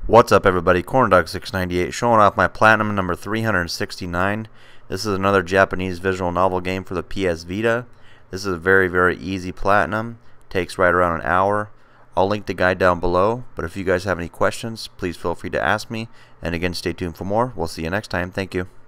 What's up, everybody? CornDog698 showing off my platinum number 369. This is another Japanese visual novel game for the PS Vita. This is a very easy platinum. Takes right around an hour. I'll link the guide down below, but if you guys have any questions, please feel free to ask me. And again, stay tuned for more. We'll see you next time. Thank you.